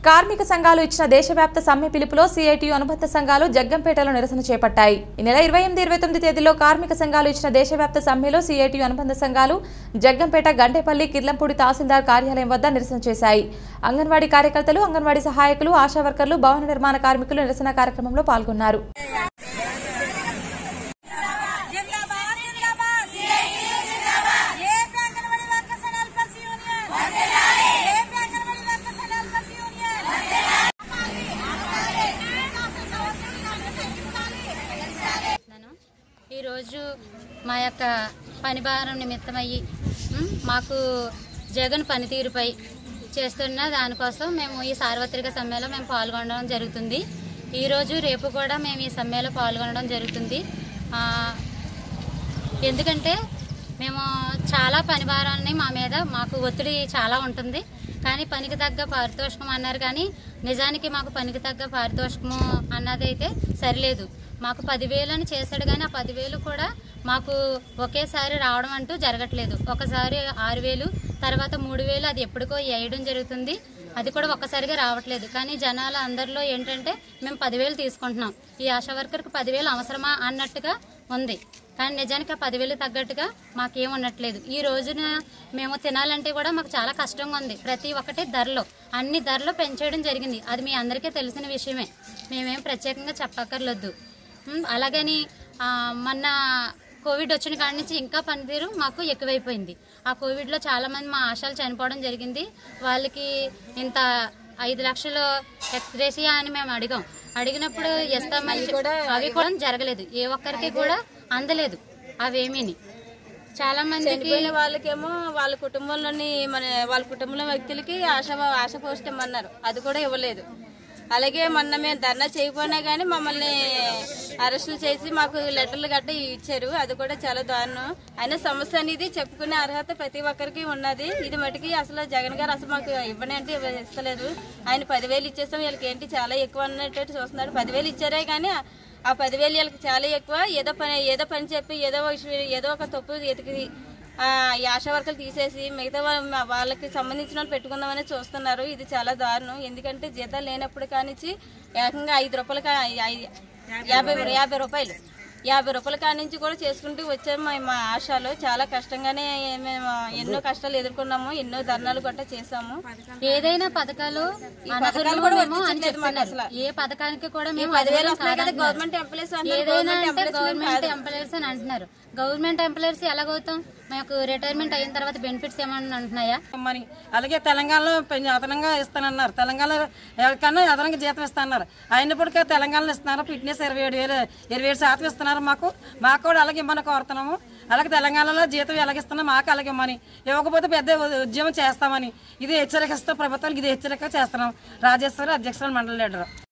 కార్మిక సంఘాలు ఇచ్చిన దేశవ్యాప్త సమ్మె పిలుపులో సిఐటియు అనుబంధ సంఘాలు జగ్గంపేటలో నిరసన చేపట్టాయి. ఈ నెల 28-29 తేదీల్లో కార్మిక సంఘాలు ఇచ్చిన దేశవ్యాప్త సమ్మెలో సిఐటియు అనుబంధ సంఘాలు జగ్గంపేట, గండేపల్లి, కిర్లంపూడి తహసీల్దార్ కార్యాలయం వద్ద నిరసన చేశాయి. అంగన్వాడీ కార్యకర్తలు, అంగన్వాడీ సహాయకులు, ఆశా వర్కర్లు, భవన నిర్మాణ కార్మికులు నిరసన కార్యక్రమంలో పాల్గొన్నారు. ఈ రోజు మా యొక్క పని భారం నిమిత్తమయ్యి మాకు జగన్ పనితీరుపై చేస్తున్న దానికోసం మేము ఈ సార్వత్రిక సమ్మెలో మేము పాల్గొనడం జరుగుతుంది. ఈరోజు రేపు కూడా మేము ఈ సమ్మెలో పాల్గొనడం జరుగుతుంది. ఎందుకంటే మేము చాలా పని భారాన్ని మాకు ఒత్తిడి చాలా ఉంటుంది. కానీ పనికి తగ్గ పారితోషికం అన్నారు, కానీ నిజానికి మాకు పనికి తగ్గ పారితోషికము అన్నదైతే సరిలేదు. మాకు 10,000 అని చేశాడు, కానీ ఆ 10,000 కూడా మాకు ఒకేసారి రావడం అంటూ జరగట్లేదు. ఒకసారి 6,000, తర్వాత 3,000, అది ఎప్పటికో వేయడం జరుగుతుంది. అది కూడా ఒక్కసారిగా రావట్లేదు. కానీ జనాల అందరిలో ఏంటంటే మేము 10,000 తీసుకుంటున్నాం, ఈ ఆశా వర్కర్కి 10,000 అవసరమా అన్నట్టుగా ఉంది. కానీ నిజానికి ఆ 10,000 తగ్గట్టుగా మాకేం ఉండట్లేదు. ఈ రోజున మేము తినాలంటే కూడా మాకు చాలా కష్టంగా ఉంది. ప్రతి ఒక్కటి అన్ని ధరలు పెంచేయడం జరిగింది. అది మీ అందరికీ తెలిసిన విషయమే, మేమేం ప్రత్యేకంగా చెప్పక్కర్లేదు. అలాగని మొన్న కోవిడ్ వచ్చిన కాడి నుంచి ఇంకా పనితీరు మాకు ఎక్కువైపోయింది. ఆ కోవిడ్లో చాలామంది మా ఆశాలు చనిపోవడం జరిగింది. వాళ్ళకి ఇంత 5 లక్షలు ఎక్స్గ్రేషియా అని మేము అడిగినప్పుడు ఇస్తామని అవి కూడా జరగలేదు. ఏ ఒక్కరికి కూడా అందలేదు అవేమీని. చాలా మందికి వాళ్ళకేమో వాళ్ళ కుటుంబంలోని వాళ్ళ కుటుంబంలో వ్యక్తులకి ఆశ పోస్ట్ ఇమ్మన్నారు, అది కూడా ఇవ్వలేదు. అలాగే మొన్న మేము ధర్నా చేయకపోయినా కానీ మమ్మల్ని అరెస్టులు చేసి మాకు లెటర్లు గట్ట ఇచ్చారు. అది కూడా చాలా దారుణం. అయినా సమస్య అనేది చెప్పుకునే అర్హత ప్రతి ఒక్కరికి ఉన్నది. ఇది మటుకి అసలు జగన్ గారు అసలు మాకు ఇవ్వని అంటే ఇస్తలేదు. ఆయన 10,000 ఇచ్చేస్తాం, వీళ్ళకి ఏంటి చాలా ఎక్కువ అన్నట్టు చూస్తున్నాడు. 10,000 ఇచ్చారే కానీ ఆ 10,000 వీళ్ళకి చాలా ఎక్కువ. ఏదో పని చెప్పి ఏదో ఒక తప్పు ఎతికి ఈ ఆశా వర్కర్లు తీసేసి మిగతా వాళ్ళకి సంబంధించిన వాళ్ళు పెట్టుకుందామని చూస్తున్నారు. ఇది చాలా దారుణం. ఎందుకంటే జీతాలు లేనప్పుడు కానించి ఏకంగా 5 రూపాయలు 50 రూపాయలు 50 రూపాయల కానించి కూడా చేసుకుంటూ వచ్చాము. మా ఆశలో చాలా కష్టంగానే మేము ఎన్నో కష్టాలు ఎదుర్కొన్నాము, ఎన్నో ధర్నాలు కూడా చేసాము. ఏదైనా పథకాలు ఏ పథకానికి కూడా మేము 10,000 వస్తున్నాయి కదా గవర్నమెంట్ ఎంప్లాయీస్ అని అంటున్నారు. గవర్నమెంట్ ఎంప్లాయీస్ ఎలాగవుతాం? మాకు రిటైర్మెంట్ అయిన తర్వాత బెనిఫిట్స్ ఏమన్నా ఉంటున్నాయా? మరి అలాగే తెలంగాణలో అదనంగా ఇస్తానన్నారు. తెలంగాణ ఎవరికన్నా అదనంగా జీతం ఇస్తున్నారు. అయినప్పటికీ తెలంగాణలో ఇస్తున్నారు. ఫిట్నెస్ 27% ఇస్తున్నారు. మాకు కూడా అలాగే ఇమ్మని కోరుతున్నాము. అలాగే తెలంగాణలో జీతం ఎలాగిస్తున్నాం మాకు అలాగే ఇమ్మని, ఇవ్వకపోతే పెద్ద ఉద్యమం చేస్తామని ఇది హెచ్చరిక ప్రభుత్వానికి ఇది హెచ్చరిక చేస్తున్నాం. రాజేశ్వరి, అధ్యక్షురాలు, మండల లీడర్.